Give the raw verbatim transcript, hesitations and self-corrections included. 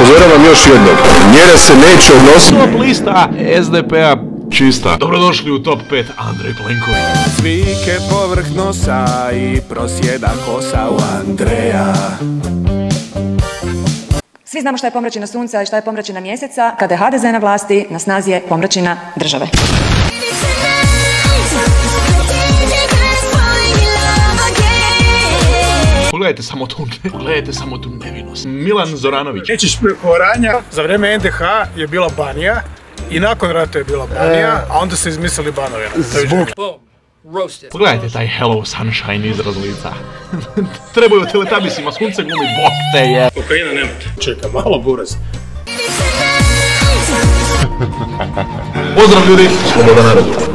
upozoravam još jednom, mjere se neće odnositi. Top lista S D P-a čista. Dobrodošli u top pet Andrej Plenković. Svike povrh nosa i prosjeda kosa u Andreja. Svi znamo šta je pomračina sunca i šta je pomračina mjeseca. Kada je H D Z na vlasti, na snazi je pomračina države. Pogledajte samo tu, pogledajte samo tu nevinost. Milan Zoranović. Nećeš preko Oranja, za vrijeme N D H je bila Banija i nakon rata je bila Banija, a onda se izmislili Banovina. Zbog. Pogledajte taj Hello Sunshine izraz lica. Trebaju teletabisima, sunce glumi, bok te je. Kokaina nemate. Čeka, malo buraz. Pozdrav ljudi, sloboda narodu.